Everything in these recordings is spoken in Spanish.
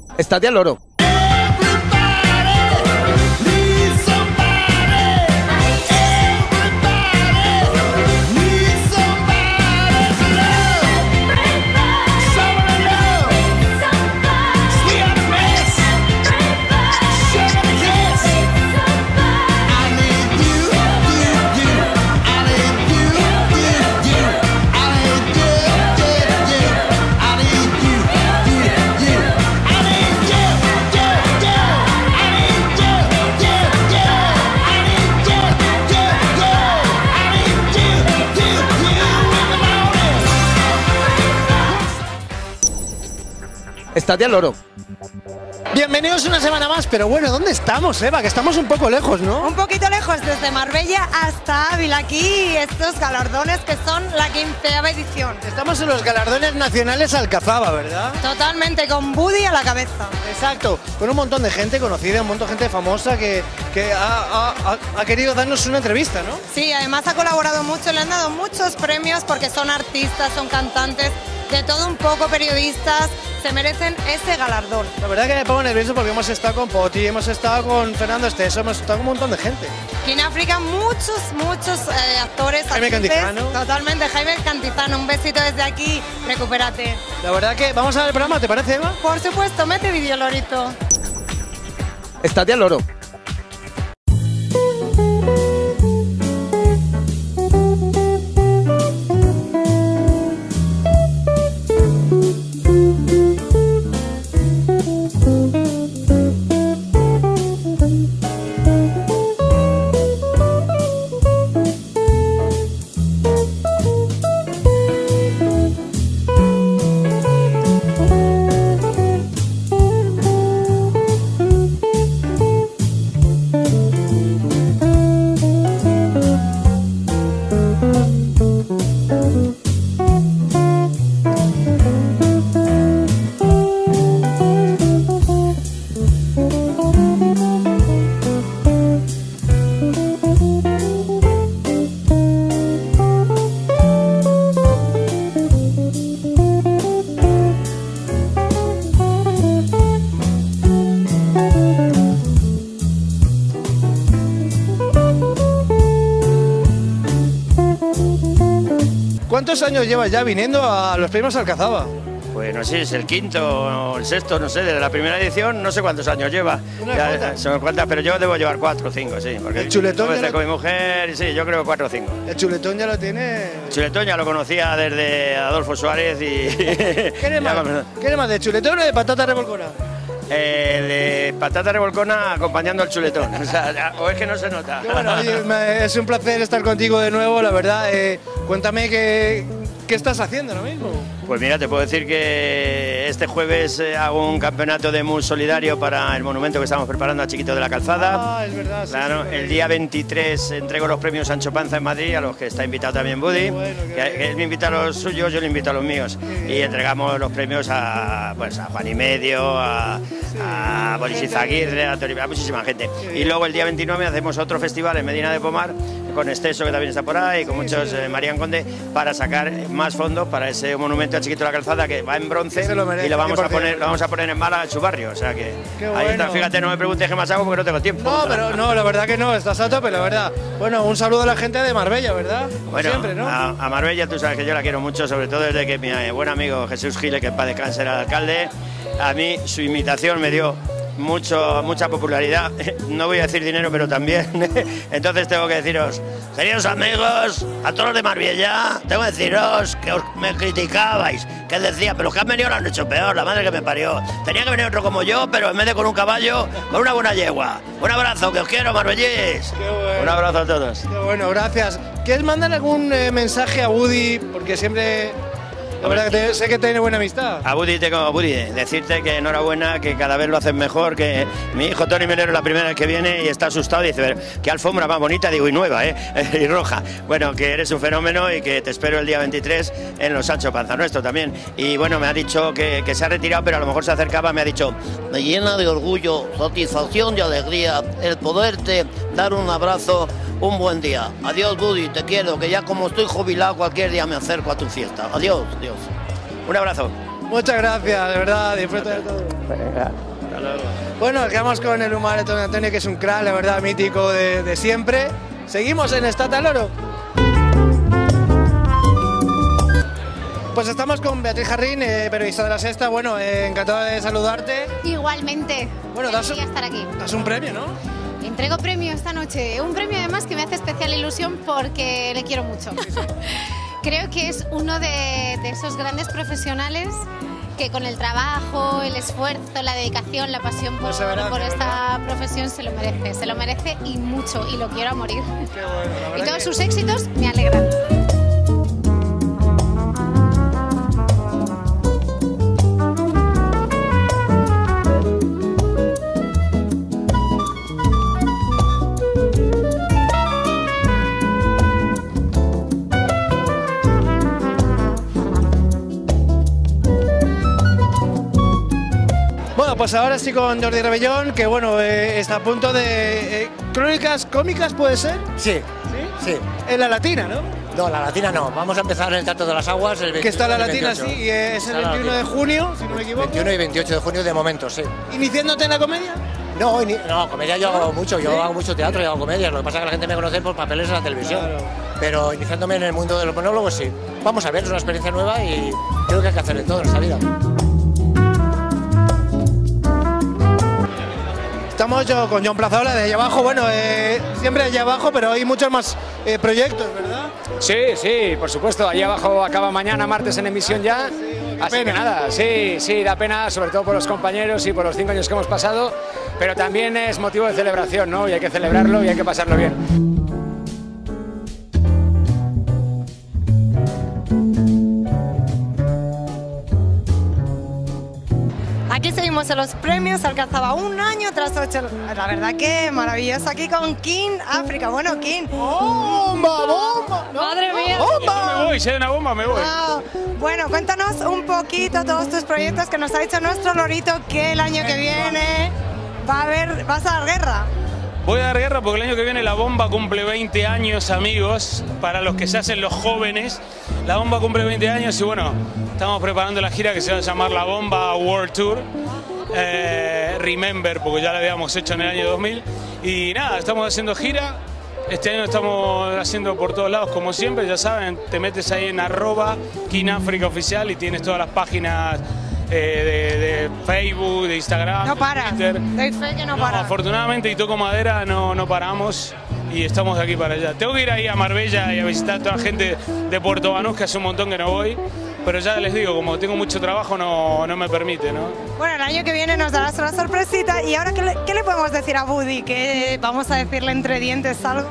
Estate al loro. Estate al loro. Bienvenidos una semana más, pero bueno, ¿dónde estamos, Eva? Que estamos un poco lejos, ¿no? Un poquito lejos, desde Marbella hasta Ávila, aquí estos galardones que son la 15ª edición. Estamos en los galardones nacionales Alcazaba, ¿verdad? Totalmente, con Buddy a la cabeza. Exacto, con un montón de gente conocida, un montón de gente famosa que ha querido darnos una entrevista, ¿no? Sí, además ha colaborado mucho, le han dado muchos premios porque son artistas, son cantantes, de todo un poco, periodistas, se merecen ese galardón. La verdad que me pongo nervioso porque hemos estado con Poti, hemos estado con Fernando Esteso, hemos estado con un montón de gente. Aquí en África muchos actores. Jaime actrices, Cantizano. Totalmente, Jaime Cantizano, un besito desde aquí, recupérate. La verdad que vamos a ver el programa, ¿te parece, Eva? Por supuesto, mete vídeo, Lorito. Estate al loro. ¿Cuántos años llevas ya viniendo a los premios Alcazaba? Pues no sé, es el quinto o el sexto, no sé, desde la primera edición, no sé cuántos años lleva. Son cuantas, pero yo debo llevar 4 o 5, sí. Porque ¿El chuletón ya con mi mujer, sí, yo creo 4 o 5. ¿El chuletón ya lo tiene? El chuletón ya lo conocía desde Adolfo Suárez y... ¿Qué eres más, de chuletón o de patata revolcona? De patata revolcona acompañando al chuletón, o es que no se nota. Bueno, oye, es un placer estar contigo de nuevo, la verdad. Cuéntame qué estás haciendo ahora mismo. Pues mira, te puedo decir que este jueves hago un campeonato de mus solidario para el monumento que estamos preparando a Chiquito de la Calzada. Ah, es verdad. Sí, claro, sí, el día 23 entrego los premios Sancho Panza en Madrid, a los que está invitado también Buddy. Que él me invita a los suyos, yo le invito a los míos. Y entregamos los premios a Juan y Medio, a Boris Izaguirre, a muchísima gente. Y luego el día 29 hacemos otro festival en Medina de Pomar, con Esteso, que también está por ahí, con muchos, Marián Conde, para sacar más fondos para ese monumento a Chiquito de la Calzada que va en bronce y lo vamos a poner en Mala en su barrio. O sea que ahí está, fíjate, no me preguntes qué más hago porque no tengo tiempo. No, pero no, la verdad que no, estás a tope, la verdad. Bueno, un saludo a la gente de Marbella, ¿verdad? Como bueno, siempre, ¿no? A Marbella tú sabes que yo la quiero mucho, sobre todo desde que mi buen amigo Jesús Gile, que en paz descanse, era el alcalde. A mí su imitación me dio mucha popularidad, no voy a decir dinero, pero también. Entonces tengo que deciros, queridos amigos, a todos los de Marbella, tengo que deciros que me criticabais, que decía, pero los que han venido lo han hecho peor, la madre que me parió. Tenía que venir otro como yo, pero en vez de con un caballo, con una buena yegua. Un abrazo, que os quiero, marbellís. Bueno. Un abrazo a todos. Qué bueno, gracias. ¿Quieres mandar algún mensaje a Buddy? Porque siempre... La verdad que sé que tiene buena amistad. A Buddy, decirte que enhorabuena, que cada vez lo hacen mejor, que mi hijo Tony Melero la primera vez que viene y está asustado y dice, qué alfombra más bonita, digo, y nueva, y roja. Bueno, que eres un fenómeno y que te espero el día 23 en los Sancho Panza, nuestro también. Y bueno, me ha dicho que se ha retirado, pero a lo mejor se acercaba, me ha dicho, me llena de orgullo, satisfacción y alegría el poderte dar un abrazo, un buen día. Adiós, Buddy, te quiero, que ya como estoy jubilado, cualquier día me acerco a tu fiesta. Adiós, adiós. Un abrazo. Muchas gracias, de verdad, disfruta de todo. Venga. Bueno, quedamos con el humor de Tony Antonio, que es un crack, la verdad, mítico de siempre. Seguimos en Estate al Loro. Pues estamos con Beatriz Jarrín, periodista de La Sexta. Bueno, encantado de saludarte. Igualmente. Bueno, Quería estar aquí. Das un premio, ¿no? Entrego premio esta noche. Un premio además que me hace especial ilusión porque le quiero mucho. Creo que es uno de esos grandes profesionales que con el trabajo, el esfuerzo, la dedicación, la pasión por esta profesión se lo merece y mucho, y lo quiero a morir. Qué bueno, la verdad Y todos que... sus éxitos me alegran. Pues ahora estoy con Jordi Rebellón, que bueno, está a punto de... ¿Crónicas cómicas puede ser? Sí, ¿Sí? sí. En La Latina, ¿no? No, La Latina no. Vamos a empezar en el Teatro de las Aguas el 21 Que está La y el Latina, 28. sí, y es el Está la 21 de Latina. junio, si no me equivoco. 21 y 28 de junio de momento, sí. ¿Iniciándote en la comedia? No, no, comedia yo hago mucho, yo hago mucho teatro y hago comedia. Lo que pasa es que la gente me conoce por papeles en la televisión. Claro. Pero iniciándome en el mundo de los monólogos, sí. Vamos a ver, es una experiencia nueva y creo que hay que hacer de todo en esta vida. Estamos yo con John Plazaola de allá abajo, bueno, siempre allá abajo, pero hay muchos más proyectos, ¿verdad? Sí, sí, por supuesto. Allí abajo acaba mañana, martes en emisión ya. Así que nada, sí, da pena, sobre todo por los compañeros y por los 5 años que hemos pasado, pero también es motivo de celebración, ¿no? Y hay que celebrarlo y hay que pasarlo bien. Aquí seguimos en los premios, alcanzaba 1 año tras 8. La verdad que maravilloso aquí con King África. Bueno, King. ¡Bomba, bomba! Madre mía. ¡Bomba! Me voy, si hay una bomba, me voy. Wow. Bueno, cuéntanos un poquito todos tus proyectos, que nos ha dicho nuestro lorito que el año que viene vas a dar guerra. Voy a dar guerra porque el año que viene La Bomba cumple 20 años, amigos, para los que se hacen los jóvenes. La Bomba cumple 20 años y bueno, estamos preparando la gira que se va a llamar La Bomba World Tour. Remember, porque ya la habíamos hecho en el año 2000. Y nada, estamos haciendo gira. Este año estamos haciendo por todos lados, como siempre, ya saben, te metes ahí en @KingAfricaOficial y tienes todas las páginas de Facebook, de Instagram, No de para. Twitter. Doy fe que no No, para. afortunadamente, y toco madera, no paramos y estamos de aquí para allá. Tengo que ir ahí a Marbella y a visitar a toda la gente de Puerto Banús, que hace un montón que no voy, pero ya les digo, como tengo mucho trabajo no me permite, ¿no? Bueno, el año que viene nos darás una sorpresita. Y ahora, ¿qué le podemos decir a Woody? ¿Qué vamos a decirle entre dientes algo?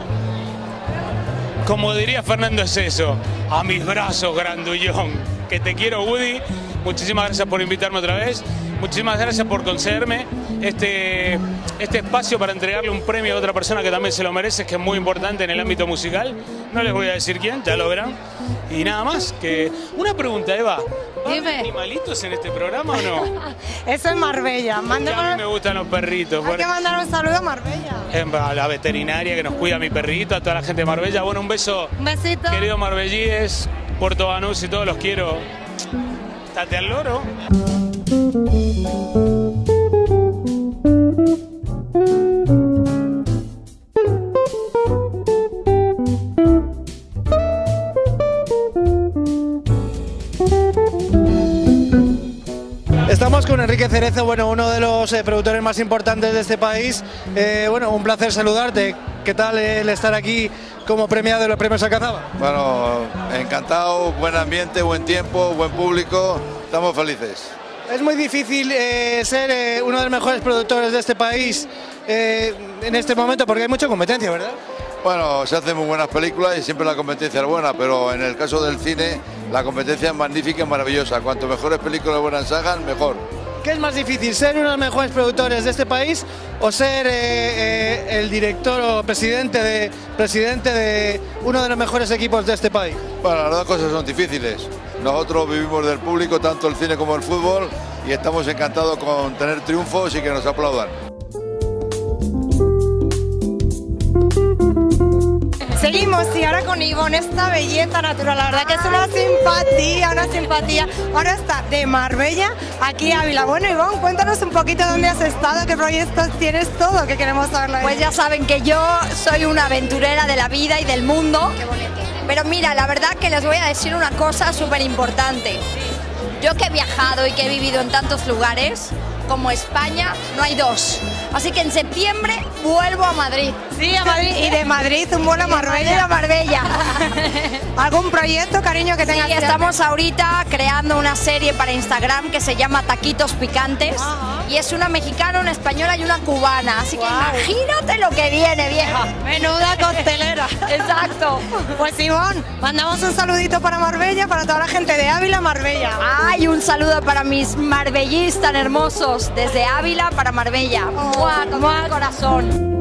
Como diría Fernando Eceso, a mis brazos, grandullón, que te quiero, Woody. Muchísimas gracias por invitarme otra vez. Muchísimas gracias por concederme este espacio para entregarle un premio a otra persona que también se lo merece, que es muy importante en el ámbito musical. No les voy a decir quién, ya lo verán. Y nada más, que una pregunta, Eva. ¿Va a haber Dime. animalitos en este programa o no? Eso es Marbella. Que a mí me Mándale- gustan los perritos. Hay que mandar un saludo a Marbella. A la veterinaria que nos cuida a mi perrito, a toda la gente de Marbella. Bueno, un beso, Un besito. queridos marbellíes, Puerto Banús y todos los quiero. Estate al loro. Estamos con Enrique Cerezo, bueno, uno de los productores más importantes de este país. Bueno, un placer saludarte. ¿Qué tal el estar aquí como premiado de los premios Alcazaba? Bueno, encantado, buen ambiente, buen tiempo, buen público, estamos felices. Es muy difícil ser uno de los mejores productores de este país en este momento porque hay mucha competencia, ¿verdad? Bueno, se hacen muy buenas películas y siempre la competencia es buena, pero en el caso del cine la competencia es magnífica y maravillosa. Cuanto mejores películas buenas hagan, mejor. ¿Qué es más difícil, ser uno de los mejores productores de este país o ser el director o presidente de uno de los mejores equipos de este país? Bueno, las dos cosas son difíciles. Nosotros vivimos del público, tanto el cine como el fútbol, y estamos encantados con tener triunfos y que nos aplaudan. seguimos y ahora con Ivonne, esta belleza natural, la verdad que es una simpatía. Ahora está de Marbella, aquí Ávila. Bueno, Ivonne, cuéntanos un poquito dónde has estado, qué proyectos tienes, todo, que queremos saberlo. Pues ya saben que yo soy una aventurera de la vida y del mundo. Qué bonito. Pero mira, la verdad que les voy a decir una cosa súper importante. Yo que he viajado y que he vivido en tantos lugares, como España, no hay dos. Así que en septiembre vuelvo a Madrid. Sí, a Madrid. Y de Madrid un vuelo a Marbella. A Marbella. ¿Algún proyecto, cariño, que tengas? Sí, estamos ahorita creando una serie para Instagram que se llama Taquitos Picantes. Y es una mexicana, una española y una cubana. Así que imagínate lo que viene, vieja. Menuda costelera. Exacto. Pues Ivonne, mandamos un saludito para Marbella, para toda la gente de Ávila, Marbella. Ay, un saludo para mis marbellis tan hermosos, desde Ávila para Marbella. Con el corazón.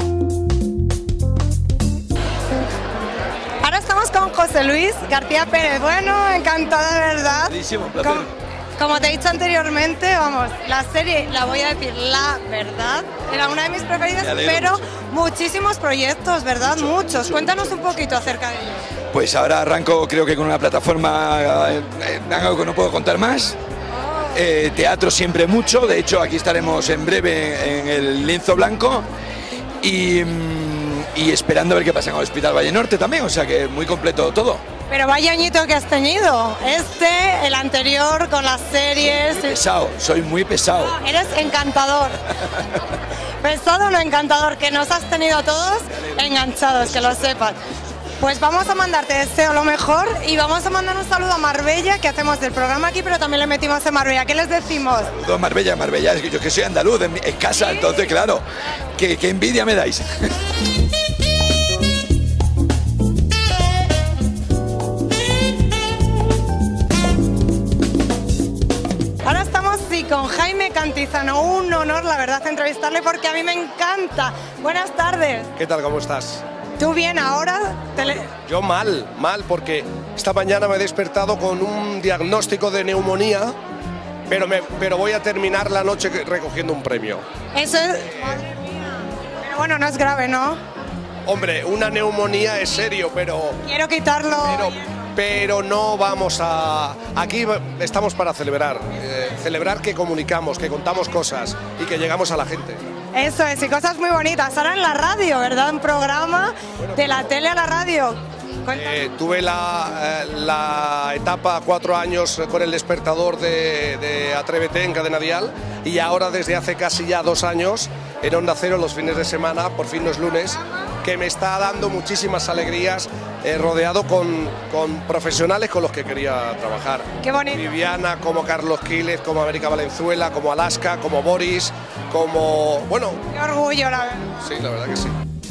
Ahora estamos con José Luis García Pérez. Bueno, encantado de verdad. Buenísimo, un placer. Como te he dicho anteriormente, vamos, la serie, la voy a decir, la verdad, era una de mis preferidas, pero muchísimos proyectos, ¿verdad? Muchos. Cuéntanos un poquito acerca de ellos. Pues ahora arranco, creo que con una plataforma, algo que no puedo contar más. Teatro siempre mucho, de hecho aquí estaremos en breve en el Lienzo Blanco y esperando a ver qué pasa en el Hospital Valle Norte también, o sea que muy completo todo. Pero vaya añito que has tenido, el anterior con las series. Muy pesado, soy muy pesado. Eres encantador. Pesado o no encantador, que nos has tenido todos enganchados, que lo sepas. Pues vamos a mandarte, deseo lo mejor y vamos a mandar un saludo a Marbella, que hacemos del programa aquí, pero también le metimos en Marbella. ¿Qué les decimos? Saludos a Marbella, es que yo que soy andaluz, en casa, ¿sí? Entonces claro, qué envidia me dais. Ahora estamos con Jaime Cantizano, un honor la verdad entrevistarle porque a mí me encanta. Buenas tardes. ¿Qué tal, cómo estás? ¿Tú bien ahora? Yo mal, porque esta mañana me he despertado con un diagnóstico de neumonía, pero voy a terminar la noche recogiendo un premio. Eso es... Madre mía. Pero bueno, no es grave, ¿no? Hombre, una neumonía es serio, pero... Quiero quitarlo... Pero no vamos a... Aquí estamos para celebrar, celebrar que comunicamos, que contamos cosas y que llegamos a la gente. Eso es, y cosas muy bonitas. Ahora en la radio, ¿verdad? Un programa de la tele a la radio. Tuve la etapa 4 años con El Despertador de Atrévete en Cadena Dial y ahora desde hace casi ya 2 años en Onda Cero los fines de semana, por fin los lunes, que me está dando muchísimas alegrías, rodeado con profesionales con los que quería trabajar. Qué bonito. Viviana, como Carlos Quílez, como América Valenzuela, como Alaska, como Boris, como... bueno... Qué orgullo, la verdad. Sí, la verdad que sí.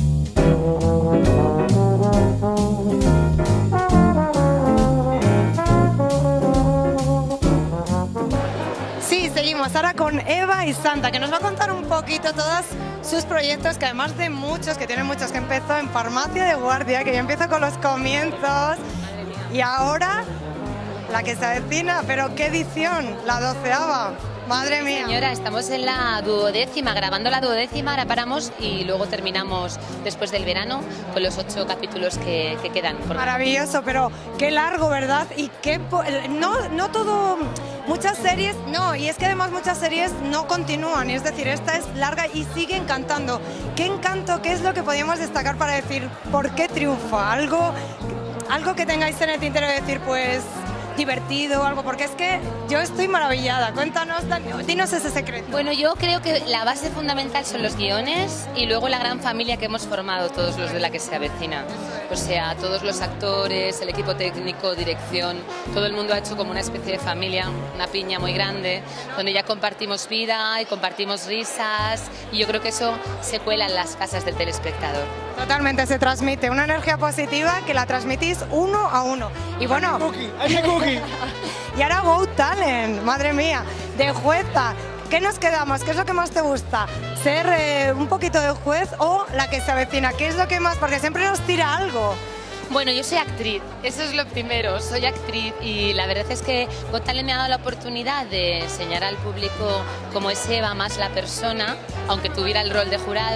Sí, seguimos ahora con Eva y Santa, que nos va a contar un poquito todos sus proyectos, que además de muchos, que tiene muchos, que empezó en Farmacia de Guardia, que ya empieza con los comienzos, y ahora la que se avecina, pero qué edición, la 12ª. Madre mía. Señora, estamos en la 12ª, grabando la 12ª, ahora paramos y luego terminamos después del verano con los 8 capítulos que quedan. Maravilloso, pero qué largo, ¿verdad? Y qué... No todo... Muchas series, no, y es que además muchas series no continúan, es decir, esta es larga y sigue encantando. ¿Qué encanto, qué es lo que podríamos destacar para decir por qué triunfa? Algo que tengáis en el tintero de decir, pues... divertido o algo, porque es que yo estoy maravillada. Cuéntanos, dinos ese secreto. Bueno, yo creo que la base fundamental son los guiones y luego la gran familia que hemos formado todos los de La que se avecina. O sea, todos los actores, el equipo técnico, dirección, todo el mundo ha hecho como una especie de familia, una piña muy grande, donde ya compartimos vida y compartimos risas y yo creo que eso se cuela en las casas del telespectador. Totalmente, se transmite una energía positiva que la transmitís uno a uno. Y bueno... Y ahora Got Talent, madre mía, de jueza. ¿Qué nos quedamos? ¿Qué es lo que más te gusta? ¿Ser un poquito de juez o La que se avecina? ¿Qué es lo que más? Porque siempre nos tira algo. Bueno, yo soy actriz, eso es lo primero, soy actriz y la verdad es que Got Talent me ha dado la oportunidad de enseñar al público cómo es Eva más la persona, aunque tuviera el rol de jurado,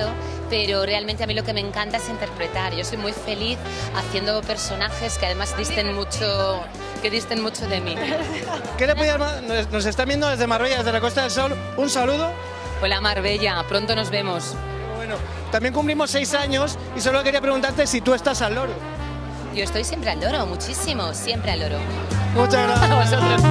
pero realmente a mí lo que me encanta es interpretar. Yo soy muy feliz haciendo personajes que además disten mucho de mí. ¿Qué le podías, nos están viendo desde Marbella, desde la Costa del Sol, un saludo? Hola Marbella, pronto nos vemos. Bueno, también cumplimos 6 años y solo quería preguntarte si tú estás al loro. Yo estoy siempre al loro, muchísimo, siempre al loro. Muchas gracias. A vosotros.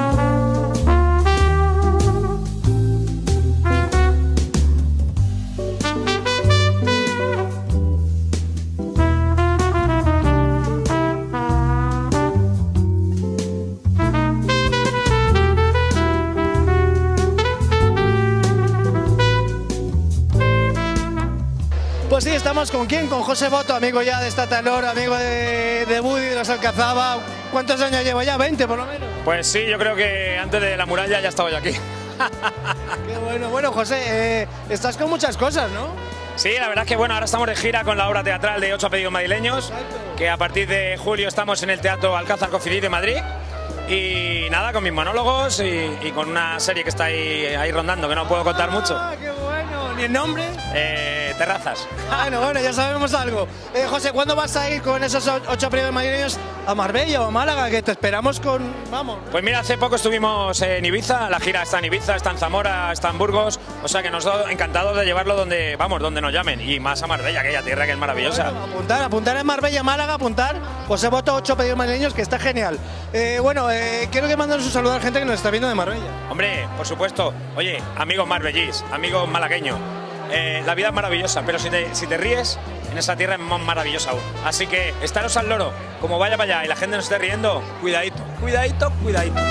Pues sí, estamos con quién, con José Boto, amigo ya de Estate al Loro, amigo de Woody, de los Alcazaba. ¿Cuántos años llevo ya? ¿20 por lo menos? Pues sí, yo creo que antes de la muralla ya estaba yo aquí. Qué bueno. Bueno, José, estás con muchas cosas, ¿no? Sí, la verdad es que bueno, ahora estamos de gira con la obra teatral de 8 apellidos madrileños, que a partir de julio estamos en el Teatro Alcázar Cofidis de Madrid. Y nada, con mis monólogos y con una serie que está ahí rondando, que no puedo contar mucho. ¡Qué bueno! ¿Ni el nombre? Terrazas. Bueno, ya sabemos algo. José, ¿cuándo vas a ir con esos 8 apellidos madrileños a Marbella o a Málaga? Que te esperamos con... Vamos. Pues mira, hace poco estuvimos en Ibiza, la gira está en Ibiza, está en Zamora, está en Burgos, o sea que nosotros encantados de llevarlo donde nos llamen, y más a Marbella, aquella tierra que es maravillosa. Bueno, apuntar en Marbella, Málaga, apuntar. José Boto, 8 apellidos madrileños, que está genial. Quiero que mandes un saludo a la gente que nos está viendo de Marbella. Hombre, por supuesto. Oye, amigos marbellís, amigos malagueños, la vida es maravillosa, pero si te ríes, en esa tierra es más maravillosa aún. Así que estaros al loro, como vaya para allá y la gente nos esté riendo, cuidadito, cuidadito, cuidadito.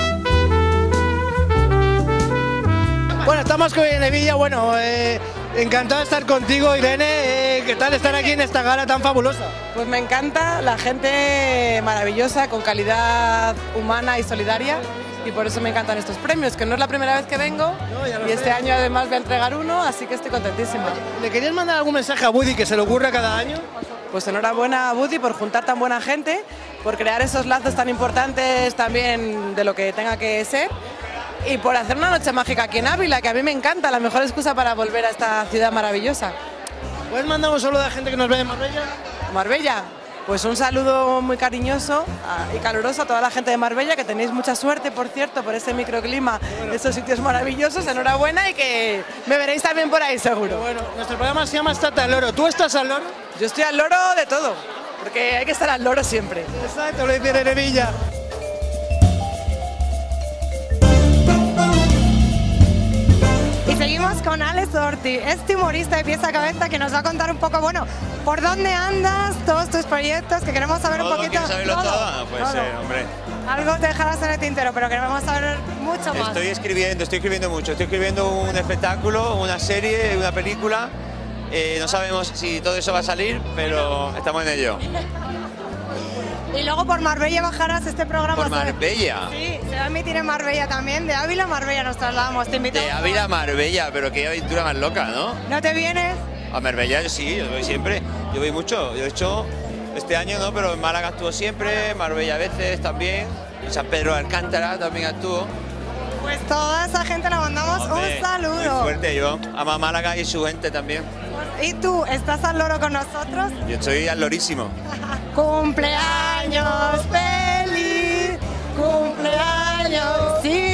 Bueno, estamos con Irene Villa, encantado de estar contigo, Irene. ¿Qué tal estar aquí en esta gala tan fabulosa? Pues me encanta, la gente maravillosa, con calidad humana y solidaria, y por eso me encantan estos premios, que no es la primera vez que vengo, y este año además voy a entregar uno, así que estoy contentísima. ¿Le querías mandar algún mensaje a Woody que se le ocurra cada año? Pues enhorabuena a Woody por juntar tan buena gente, por crear esos lazos tan importantes también de lo que tenga que ser, y por hacer una noche mágica aquí en Ávila, que a mí me encanta, la mejor excusa para volver a esta ciudad maravillosa. ¿Puedes mandar un saludo a la gente que nos ve en Marbella? Marbella, pues un saludo muy cariñoso y caluroso a toda la gente de Marbella, que tenéis mucha suerte, por cierto, por ese microclima, estos sitios maravillosos, enhorabuena, y que me veréis también por ahí, seguro. Bueno, nuestro programa se llama Estate al Loro. ¿Tú estás al loro? Yo estoy al loro de todo, porque hay que estar al loro siempre. Exacto, lo dice Irene Villa. Y seguimos con Alex Ortiz, este humorista de pies a cabeza que nos va a contar un poco, por dónde andas, todos tus proyectos, que queremos saber un poquito. ¿Quieres saberlo todo? Pues hombre. Algo te dejarás en el tintero, pero queremos saber mucho más. Estoy escribiendo mucho. Estoy escribiendo un espectáculo, una serie, una película. No sabemos si todo eso va a salir, pero estamos en ello. Y luego por Marbella bajarás este programa. ¿Por Marbella? Sí, se va a emitir en Marbella también. De Ávila a Marbella nos trasladamos. Te invitamos. De Ávila a Marbella, pero qué aventura más loca, ¿no? ¿No te vienes? A Marbella sí, yo voy siempre. Yo voy mucho. Yo he hecho este año, ¿no? Pero en Málaga actúo siempre, Marbella a veces también. En San Pedro de Alcántara también actúo. Pues toda esa gente le mandamos un saludo. Muy fuerte, yo amo a Málaga y su gente también. ¿Y tú, estás al loro con nosotros? Yo estoy al lorísimo. ¡Cumpleaños feliz! ¡Cumpleaños! Sí,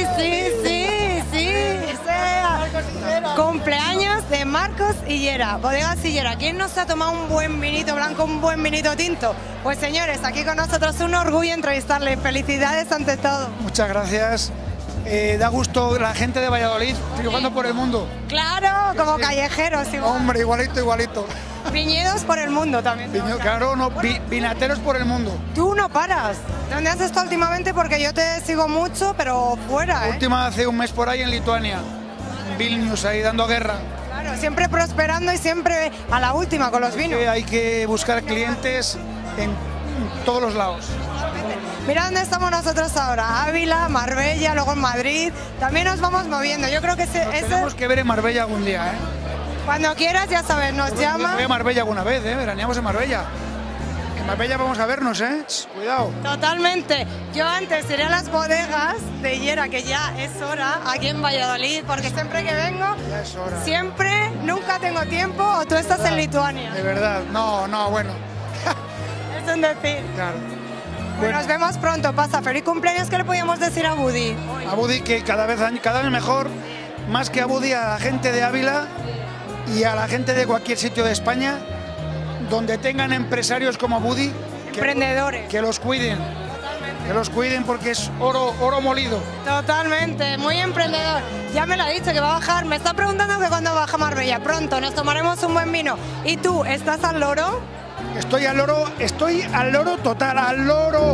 sea. Cumpleaños de Marcos Illera, Bodegas Illera. ¿Quién nos ha tomado un buen vinito blanco, un buen vinito tinto? Pues señores, aquí con nosotros un orgullo entrevistarle. Felicidades ante todo. Muchas gracias. Da gusto la gente de Valladolid triunfando por el mundo. Claro, como callejeros. Igual. Hombre, igualito. Viñedos por el mundo también. Claro, vinateros por el mundo. Tú no paras. ¿Dónde has estado últimamente? Porque yo te sigo mucho, pero fuera, Última hace un mes por ahí en Lituania. En Vilnius, ahí dando guerra. Claro, siempre prosperando y siempre a la última con los vinos. Hay que buscar clientes en todos los lados. Mira dónde estamos nosotros ahora, Ávila, Marbella, luego en Madrid, también nos vamos moviendo. Yo creo que tenemos que ver en Marbella algún día, Cuando quieras, ya sabes, nos llama. Voy a Marbella alguna vez, veraneamos en Marbella. En Marbella vamos a vernos, cuidado. Totalmente. Yo antes iré a las bodegas de Illera, que ya es hora, aquí en Valladolid, porque siempre que vengo, siempre nunca tengo tiempo o tú estás en Lituania. De verdad, no, bueno. Es un decir. Claro. Bueno, nos vemos pronto, pasa. Feliz cumpleaños, ¿qué le podíamos decir a Woody? A Woody que cada vez mejor, más que a Woody, a la gente de Ávila y a la gente de cualquier sitio de España, donde tengan empresarios como Woody, emprendedores, que los cuiden. Que los cuiden porque es oro molido. Totalmente, muy emprendedor. Ya me lo ha dicho que va a bajar. Me está preguntando que cuándo baja Marbella. Pronto, nos tomaremos un buen vino. ¿Y tú, estás al loro? Estoy al loro total, al loro.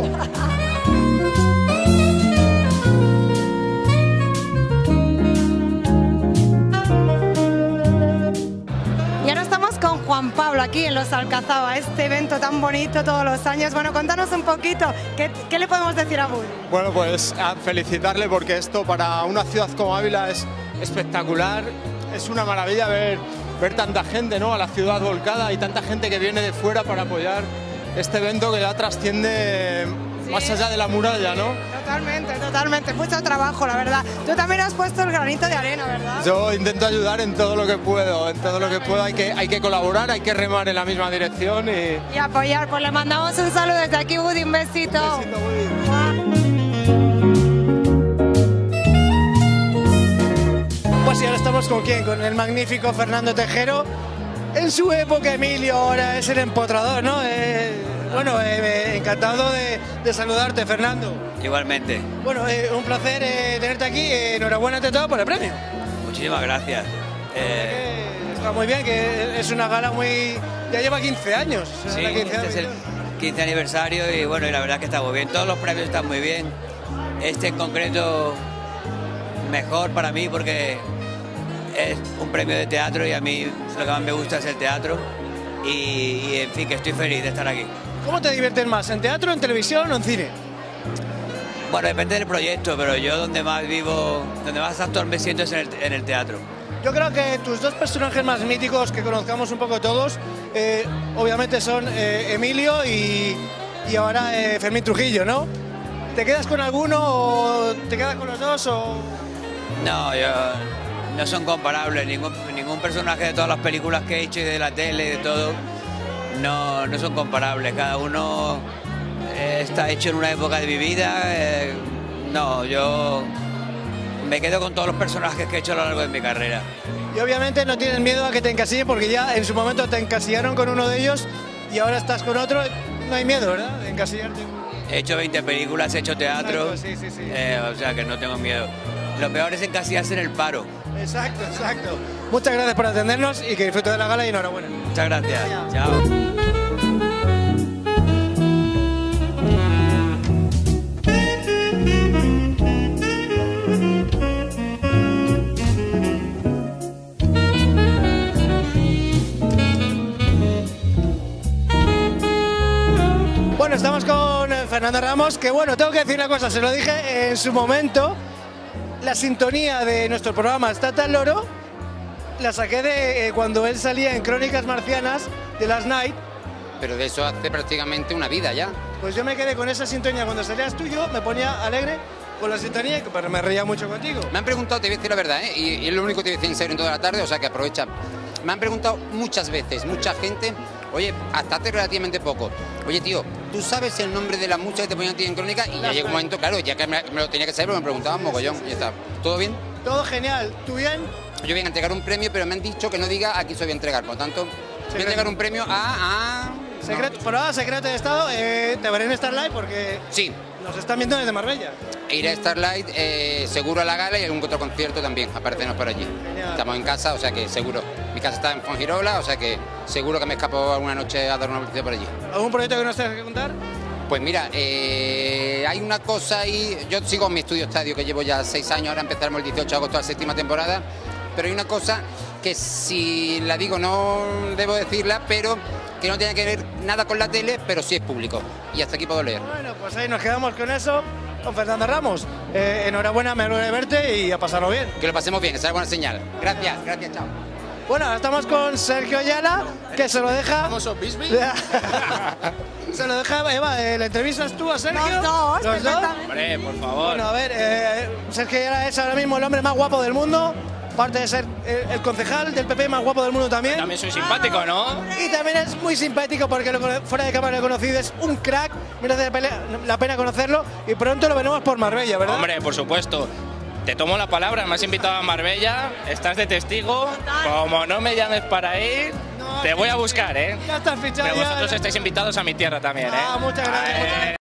Y ahora estamos con Juan Pablo aquí en Los Alcazaba, este evento tan bonito todos los años. Bueno, contanos un poquito, ¿qué le podemos decir a Woody? Bueno, pues a felicitarle porque esto para una ciudad como Ávila es espectacular, es una maravilla ver tanta gente, ¿no?, a la ciudad volcada y tanta gente que viene de fuera para apoyar este evento que ya trasciende más allá de la muralla, ¿no? Totalmente, mucho trabajo, la verdad. Tú también has puesto el granito de arena, ¿verdad? Yo intento ayudar en todo lo que puedo, hay que colaborar, hay que remar en la misma dirección y apoyar. Pues le mandamos un saludo desde aquí, Woody, un besito. Un besito, Woody. Pues y ahora estamos con quién, con el magnífico Fernando Tejero. En su época Emilio ahora es el empotrador, ¿no? Bueno, encantado de saludarte, Fernando. Igualmente. Bueno, un placer tenerte aquí. Enhorabuena ante todo por el premio. Muchísimas gracias. Está muy bien, que es una gala muy... Ya lleva 15 años. Sí, este es el 15 aniversario y bueno, y la verdad es que está muy bien. Todos los premios están muy bien. Este en concreto mejor para mí porque es un premio de teatro y a mí lo que más me gusta es el teatro y en fin, que estoy feliz de estar aquí. ¿Cómo te diviertes más, en teatro, en televisión o en cine? Bueno, depende del proyecto, pero yo donde más vivo, donde más actor me siento es en el teatro. Yo creo que tus dos personajes más míticos que conozcamos un poco todos, obviamente son Emilio y ahora Fermín Trujillo, ¿no? ¿Te quedas con alguno o te quedas con los dos o...? No, no son comparables, ningún personaje de todas las películas que he hecho y de la tele y de todo, no son comparables, cada uno está hecho en una época de mi vida, no, yo me quedo con todos los personajes que he hecho a lo largo de mi carrera. Y obviamente no tienes miedo a que te encasillen porque ya en su momento te encasillaron con uno de ellos y ahora estás con otro, no hay miedo, ¿verdad?, de encasillarte. He hecho 20 películas, he hecho teatro, sí. O sea que no tengo miedo. Lo peor es encasillarse en el paro. Exacto. Muchas gracias por atendernos y que disfrutes de la gala y enhorabuena. Muchas gracias. Chao. Bueno, estamos con Fernando Ramos, que bueno, tengo que decir una cosa, se lo dije en su momento, la sintonía de nuestro programa Estate al Loro la saqué de cuando él salía en Crónicas Marcianas de Last Night. Pero de eso hace prácticamente una vida ya. Pues yo me quedé con esa sintonía, cuando salías tú yo me ponía alegre con la sintonía, pero me reía mucho contigo. Me han preguntado, te voy a decir la verdad, y es lo único que te voy a decir en serio en toda la tarde, o sea que aprovecha. Me han preguntado muchas veces, mucha gente, oye, hasta hace relativamente poco, oye tío, ¿tú sabes el nombre de la mucha que te ponían a ti en Crónica? Y ya llegó un momento, claro, ya que me lo tenía que saber, pero me preguntaban mogollón, y ya está. ¿Todo bien? Todo genial, ¿tú bien? Yo voy a entregar un premio, pero me han dicho que no diga a quién se voy a entregar, por lo tanto, voy a entregar un premio a... Secreto, por ahora, secreto de Estado, te veré en Starlight porque... Sí. Nos están viendo desde Marbella. Iré a Starlight, seguro a la gala y algún otro concierto también, aparecernos por allí. Genial. Estamos en casa, o sea que seguro. Mi casa está en Fuengirola, o sea que seguro que me escapo alguna noche a dar una visita por allí. ¿Algún proyecto que nos tengas que contar? Pues mira, hay una cosa ahí, yo sigo en mi estudio estadio que llevo ya 6 años, ahora empezaremos el 18 de agosto la 7ª temporada, pero hay una cosa que si la digo no debo decirla, pero que no tiene que ver nada con la tele, pero sí es público. Y hasta aquí puedo leer. Bueno, pues ahí nos quedamos con eso, con Fernando Ramos. Enhorabuena, me alegro de verte y a pasarlo bien. Que lo pasemos bien, esa es buena señal. Gracias, chao. Bueno, ahora estamos con Sergio Ayala, que se lo deja... ¿Famoso Bisbee? Se lo deja, Eva, ¿le entrevistas tú a Sergio? Los dos, Hombre, por favor. Bueno, a ver, Sergio Ayala es ahora mismo el hombre más guapo del mundo. aparte de ser el concejal del PP más guapo del mundo también. También soy simpático, ¿no? Y también es muy simpático porque fuera de cámara lo he conocido, es un crack, merece la pena conocerlo y pronto lo veremos por Marbella, ¿verdad? Hombre, por supuesto. Te tomo la palabra, me has invitado a Marbella, estás de testigo, como no me llames para ir, te voy a buscar, ¿eh? Ya estás fichado. Pero vosotros estáis invitados a mi tierra también, ¿eh? Muchas gracias.